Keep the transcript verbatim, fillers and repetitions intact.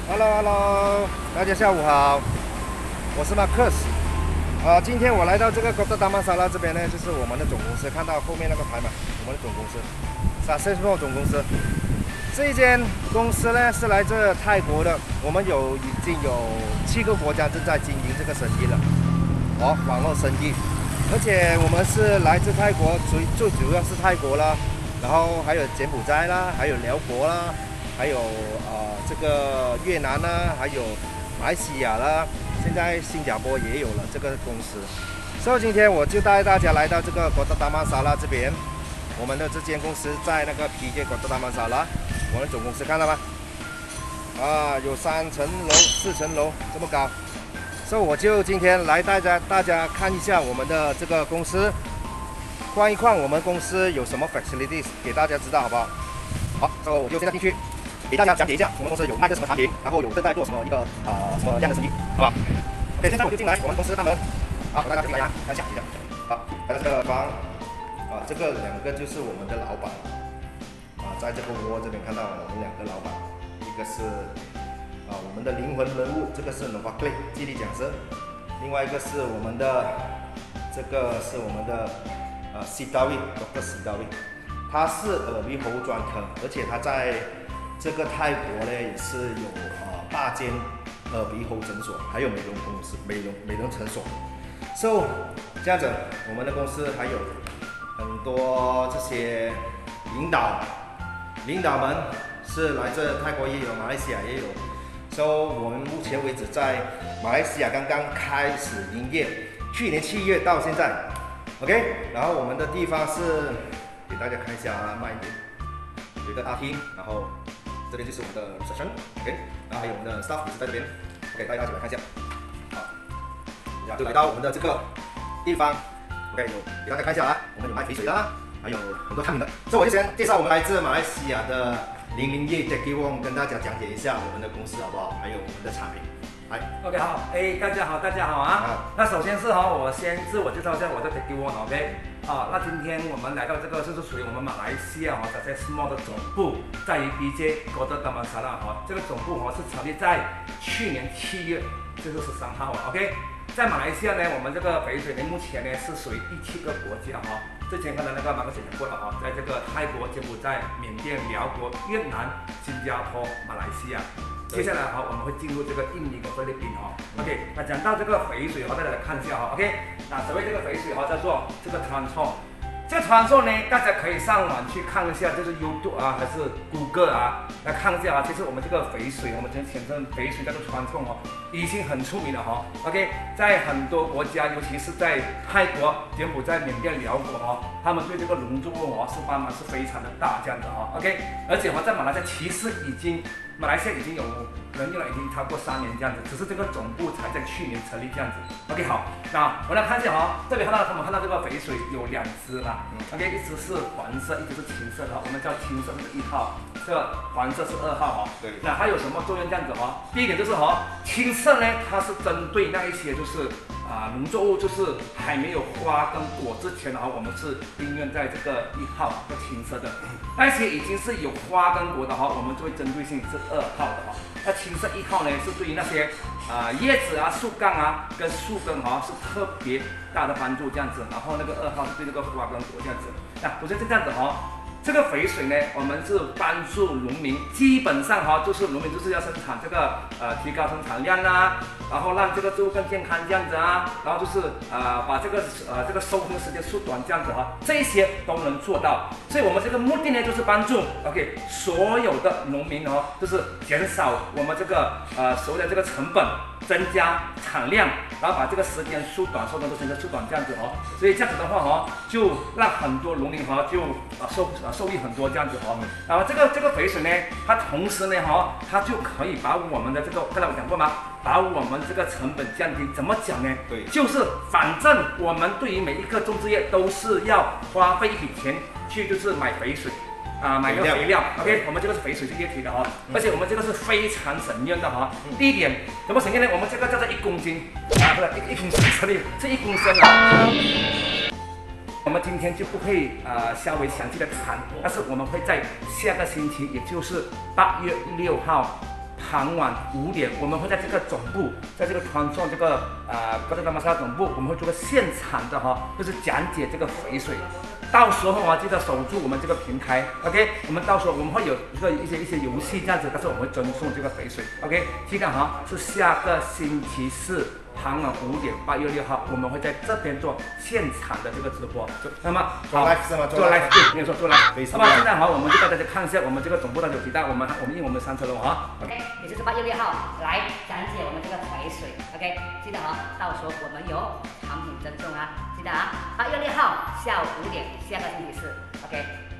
Hello Hello，大家下午好，我是 Marcus。啊、今天我来到这个 Kota Damansara 这边呢，就是我们的总公司，看到后面那个牌嘛，我们的总公司 Successful 总公司。这一间公司呢是来自泰国的，我们有已经有七个国家正在经营这个生意了，哦，网络生意。而且我们是来自泰国，最最主要是泰国啦，然后还有柬埔寨啦，还有辽国啦，还有呃这个越南啦，还有马来西亚啦，现在新加坡也有了这个公司。所以今天我就带大家来到这个 Kota Damansara 这边，我们的这间公司在那个 P J Kota Damansara， 我们的总公司看到吗？啊，有三层楼、四层楼这么高。所以我就今天来大家大家看一下我们的这个公司，逛一逛我们公司有什么 facilities 给大家知道，好不好？好，所以我就现在进去给大家讲解一下我们公司有卖个什么产品，然后有正在做什么一个啊、呃、什么样的生意，好不好 ？OK， 现在我就进来我们公司大门，好，大家进来呀，看一下一下。好，来到这个方啊，这个两个就是我们的老板啊，在这个窝这边看到我们两个老板，一个是。啊，我们的灵魂人物，这个是 Nova Clay 激励讲师，另外一个是我们的，这个是我们的呃 Sidawi，Doctor Sidawi， 他是耳鼻喉专科，而且他在这个泰国呢也是有呃八间耳鼻喉诊所，还有美容公司、美容美容诊所。So 这样子，我们的公司还有很多这些领导，领导们是来自泰国也有，马来西亚也有。所以我们目前为止在马来西亚刚刚开始营业，去年七月到现在 ，OK。然后我们的地方是给大家看一下慢一点，有一个大厅，然后这边就是我们的 reception，OK。然后还有我们的 staff 也是在这边 ，OK， 大家一起来看一下。好，就来到我们的这个地方 ，OK， 有给大家看一下啊，我们有卖肥水啦，还有很多产品的。所以我就先介绍我们来自马来西亚的。零零一 Jackie Wong 跟大家讲解一下我们的公司好不好？还有我们的产品。来 ，OK 好，哎，大家好，大家好啊。好那首先是哈，我先自我介绍一下，我叫 Jackie Wong，OK。啊，那今天我们来到这个就是属于我们马来西亚哈，在 Small 的总部，在于 P J Kota Damansara 哈，这个总部哈是成立在去年七月，就是十三号啊 ，OK。在马来西亚呢，我们这个肥水呢，目前呢是属于第七个国家哈。之前看到那个马克先讲过了哈，在这个泰国、柬埔寨、缅甸、辽国、越南、新加坡、马来西亚，接下来哈我们会进入这个印尼跟菲律宾哈。OK， 那讲到这个肥水哈，大家来看一下哈。OK， 那所谓这个肥水哈叫做这个传送。这个传送呢，大家可以上网去看一下，就是 YouTube 啊，还是谷歌啊，来看一下啊。其实我们这个肥水，我们简称肥水叫做传送哦，已经很出名了哈。OK， 在很多国家，尤其是在泰国、柬埔寨、缅甸、辽国哈，他们对这个农作物哦是帮忙是非常的大这样子哈。OK， 而且哈在马来西亚其实已经，马来西亚已经有人用了，已经超过三年这样子，只是这个总部才在去年成立这样子。OK， 好，那我来看一下哈，这里看到我们看到这个肥水有两支啦。OK， 一只是黄色，一只是青色的，我们叫青色是一号，这个黄色是二号哈。对。那它有什么作用这样子哈？第一点就是哈，青色呢，它是针对那一些就是啊、呃、农作物就是还没有花跟果之前哈，我们是应用在这个一号叫青色的。那些已经是有花跟果的哈，我们就会针对性是二号的哈。那青色一号呢，是对于那些啊、呃、叶子啊、树干啊跟树根哈是特别大的帮助这样子。然后那个二号是对这个花跟果这样子。那不是这样子哈，这个肥水呢，我们是帮助农民，基本上哈就是农民就是要生产这个呃提高生产量啦，然后让这个作物更健康这样子啊，然后就是呃把这个呃这个收成时间缩短这样子哈，这些都能做到。所以我们这个目的呢，就是帮助 OK 所有的农民哦，就是减少我们这个呃所谓的这个成本，增加产量，然后把这个时间缩短，收成的时间缩短这样子哦。所以这样子的话哦，就让很多农民哈就啊受啊受益很多这样子哦。然后这个这个肥水呢，它同时呢哈，它就可以把我们的这个刚才我讲过吗？把我们这个成本降低，怎么讲呢？对，就是反正我们对于每一个种植业都是要花费一笔钱去就是买肥水。啊，买个肥料 ，OK， 我们这个是肥水是液体的哈、哦，而且我们这个是非常省用的哈、哦。第一点，怎么省用呢？我们这个叫做一公斤，啊，不是一一公升，这里是一公升啊。我们今天就不会呃稍微详细的谈，但是我们会在下个星期，也就是八月六号傍晚五点，我们会在这个总部，在这个传送这个呃高德达玛莎拉总部，我们会做个现场的哈，就是讲解这个肥水。到时候啊，记得守住我们这个平台 ，OK？ 我们到时候我们会有一个一些一些游戏这样子，但是我们会赠送这个肥水 ，OK？ 记得哈，是下个星期四傍晚五点，八月六号，我们会在这边做现场的这个直播。那么做 live 是吗？ 做 live 对，没有错，做 live。那么现在好，我们就带大家看一下我们这个总部的有几大，我们我们因为我们上车了哈 ，OK？ 也就是八月六号来讲解我们这个肥水 ，OK？ 记得哈，到时候我们有产品赠送啊，记得啊，八月六号下午五点，下个星期四 ，OK？